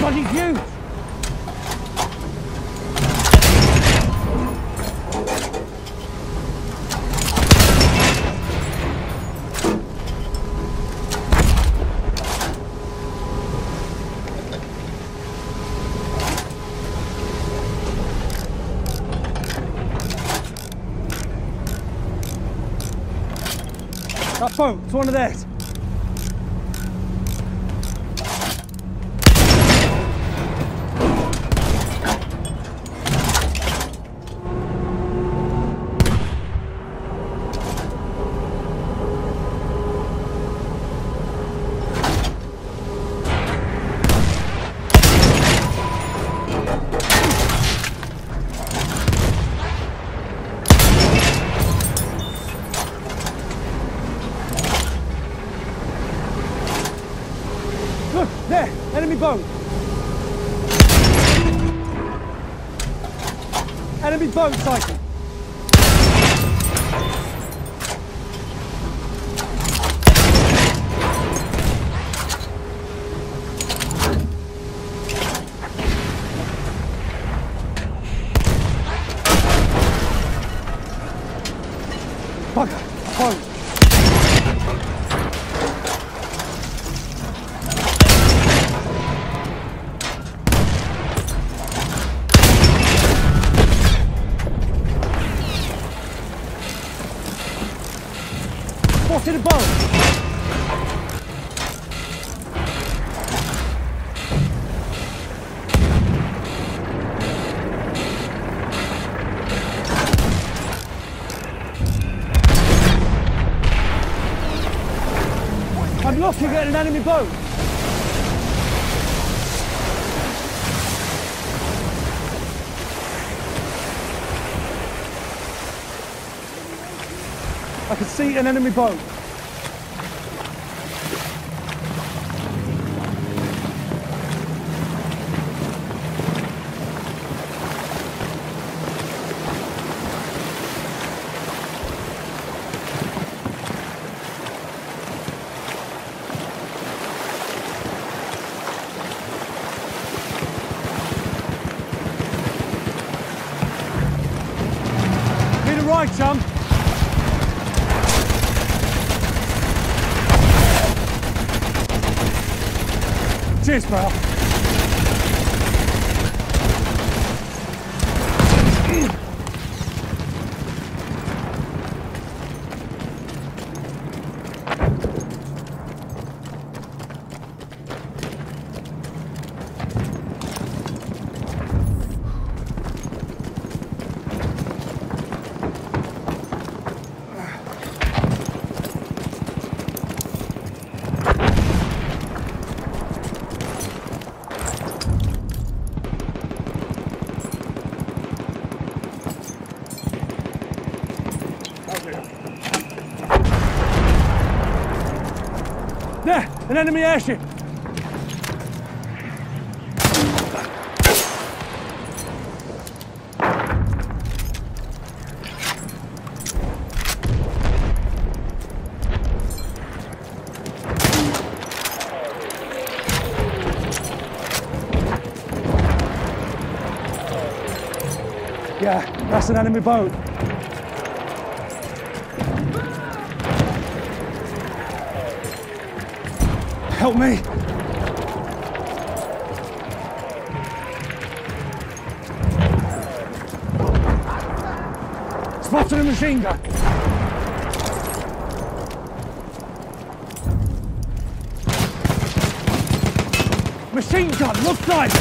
bloody huge! That boat, it's one of theirs. Look, there, enemy boat. Enemy boat sighted. Bugger, boat. Spotted a boat! I'm looking at an enemy boat! I can see an enemy boat. Need a ride, chum. Cheers, pal. There, an enemy airship. Yeah, that's an enemy boat. Help me! Spotted a machine gun! Machine gun, look right!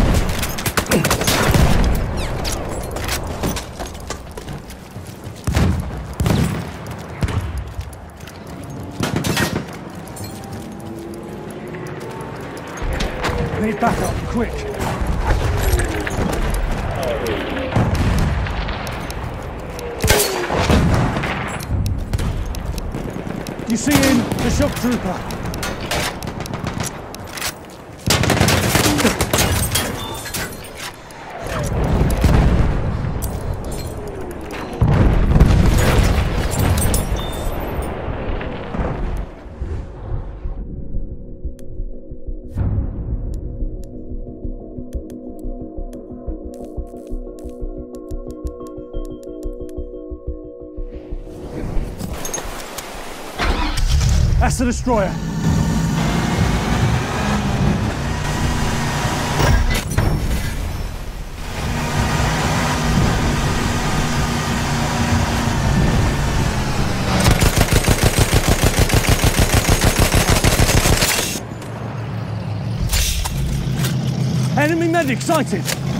Need backup, quick. You see him, the shock trooper. That's the destroyer. Enemy medic sighted!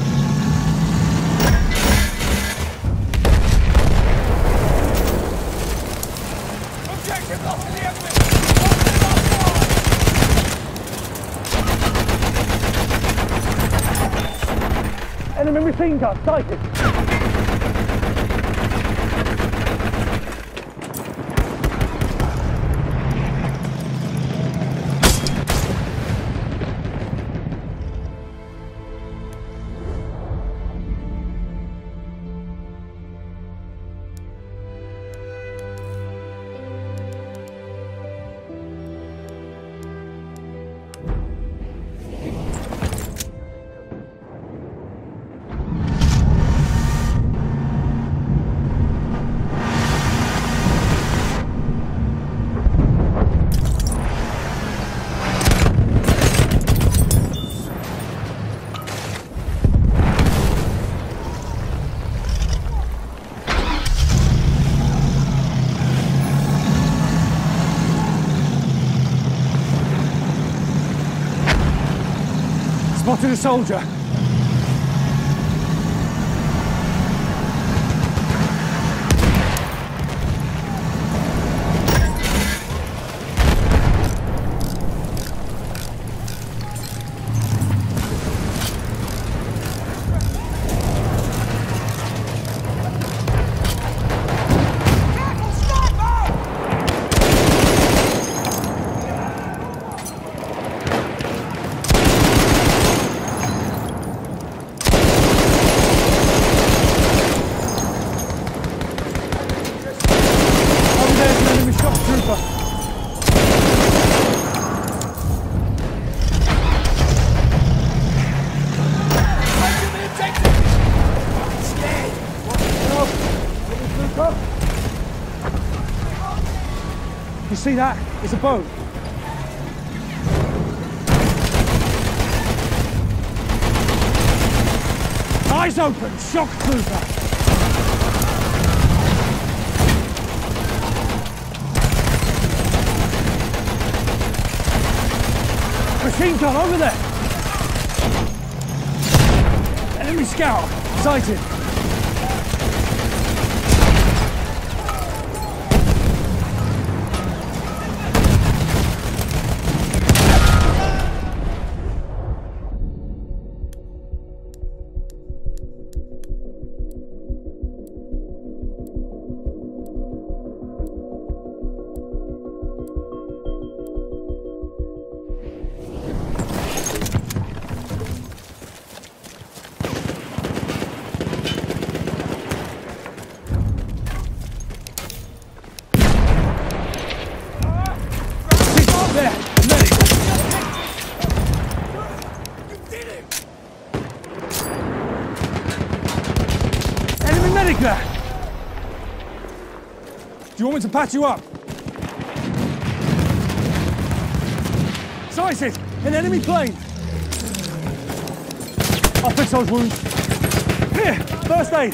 Objective lost in the enemy! Enemy machine gun sighted! Spotted a soldier. You see that? It's a boat. Eyes open, shock trooper. Machine gun over there. Enemy scout sighted. There, medic. You did it! Enemy medic there. Do you want me to patch you up? Sighted! An enemy plane! I'll fix those wounds. Here, first aid.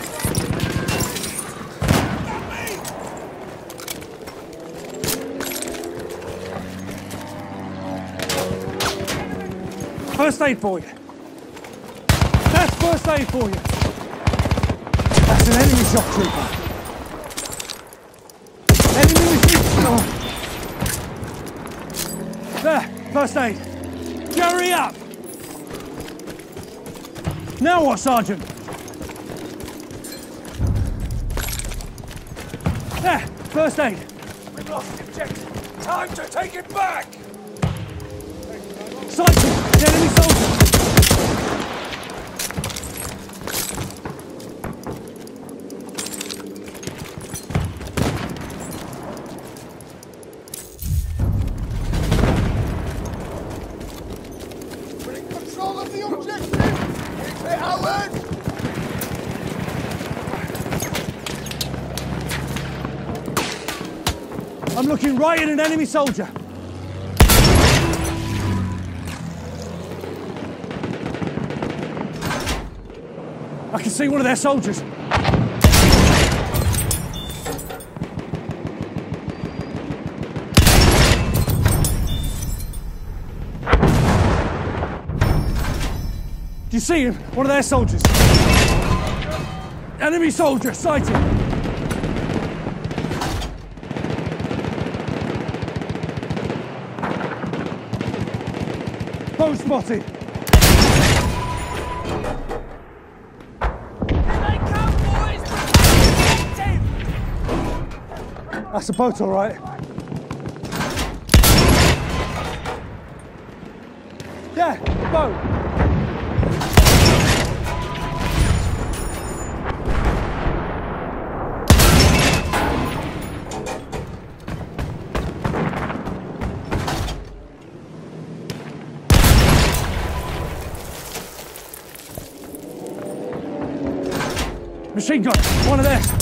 First aid for you. That's first aid for you. That's an enemy shock trooper. Enemy machine. Oh. There, first aid. Hurry up. Now what, Sergeant? There, first aid. We've lost the objective. Time to take it back! Sighted, an enemy soldier. We're in control of the objective! Keep it, Howard! I'm looking right at an enemy soldier. I can see one of their soldiers. Do you see him? One of their soldiers. Enemy soldier sighted. Foe spotted. That's a boat, all right. Yeah, boat. Machine gun, one of theirs.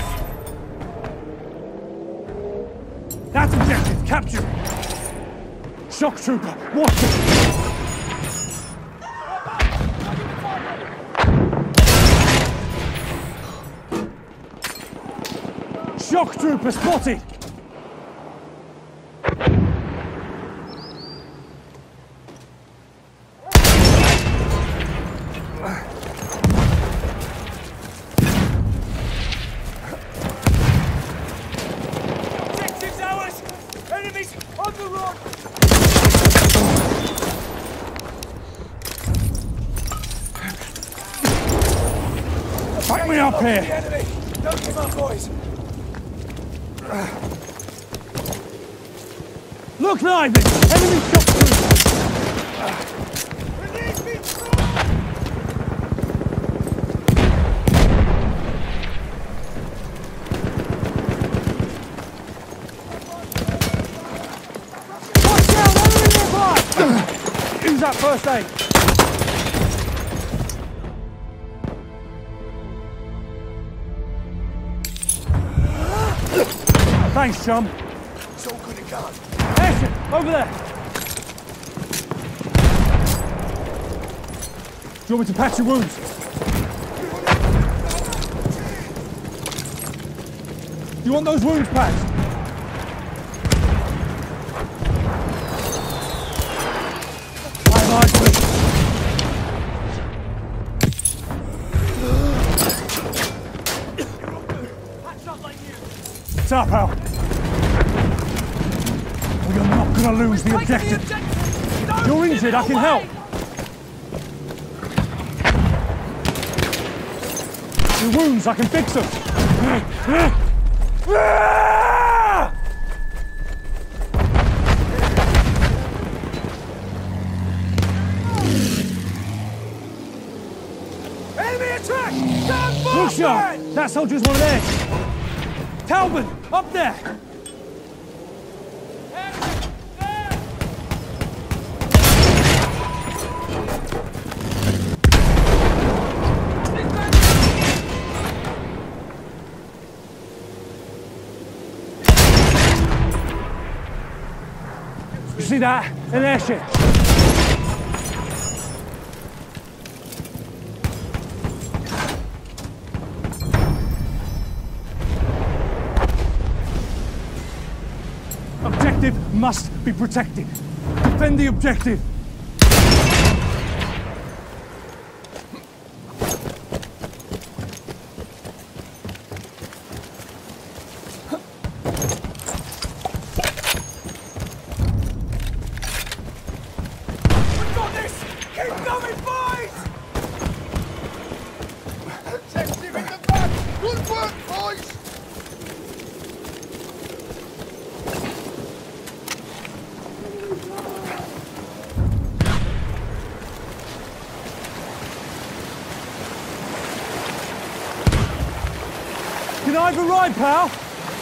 That's objective, capture. Shock trooper, watch it. Shock trooper spotted. On the run! Back me up here! The enemy! Don't give up, boys! Look, Ivan! Enemy shot through! Release me! Watch out! Enemy nearby! Use that first aid! Thanks, chum. It's all good and gone. Action! Over there! Do you want me to patch your wounds? Do you want those wounds patched? I'm ugly. What's up, pal? You're not gonna lose the objective. You're injured, I can help. Your wounds, I can fix them. Enemy attack! Stand Look, forward! shot! That soldier's one of theirs. Talbot, up there! You see that? An airship. Objective must be protected. Defend the objective. We've got this! Keep going, boys! Objective in the back! Good work, boys! Can I have a ride, pal?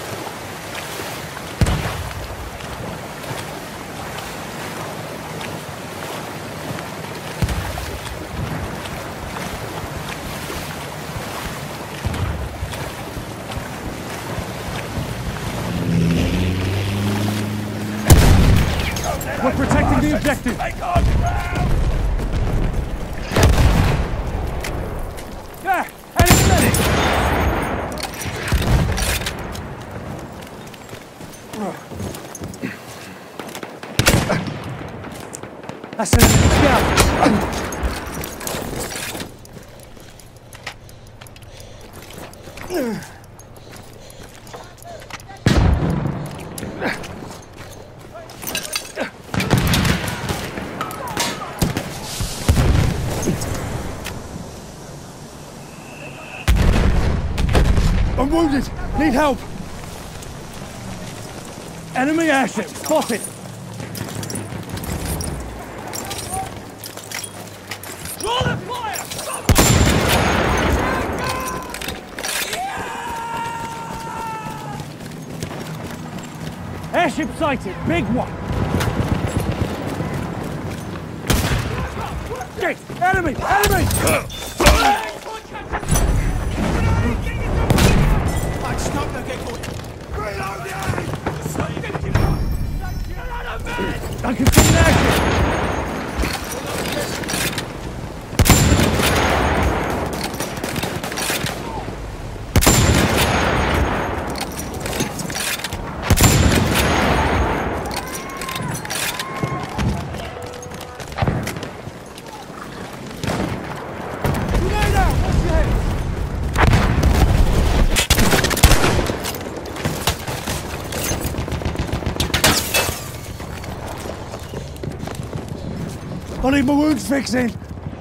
We're protecting the objective. Take on ground! Yeah, That's an enemy scout. I'm wounded. Need help. Enemy airship spotted. Draw the fire! Airship sighted. Big one. Shit! Enemy! Enemy! I can see an airship! Grenade out! Watch your head! I need my wounds fixing.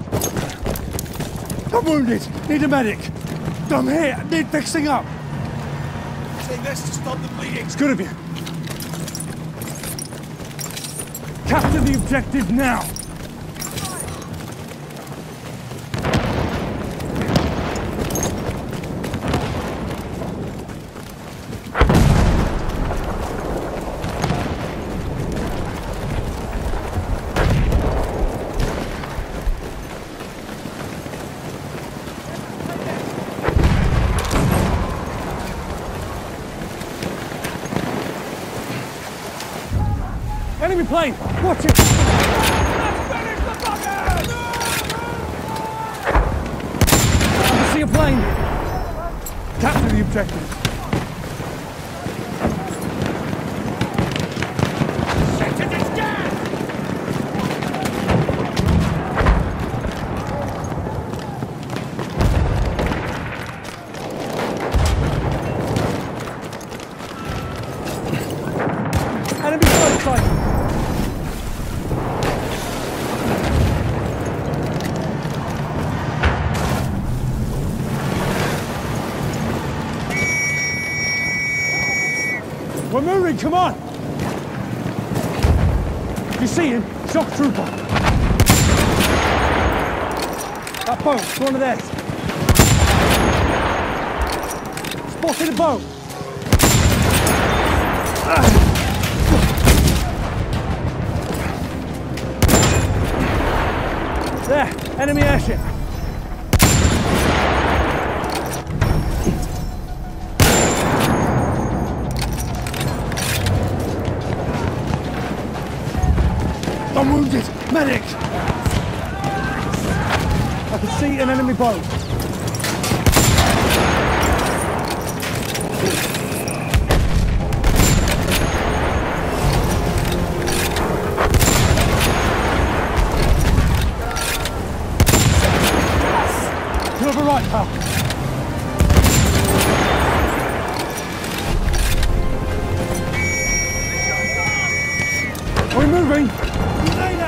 I'm wounded. Need a medic. I'm here. Need fixing up. Take this to stop the bleeding. It's good of you. Capture the objective now. Enemy plane! Watch it! Let's finish the fucker! I can see a plane! Capture the objective. Shit, it is dead! Enemy plane sighted! We're moving, come on! You see him? Shock trooper. That boat's one of theirs. Spotted a boat. There, enemy airship. I'm wounded! Medic! I can see an enemy boat. You're all right, pal. Are we moving? Grenade out!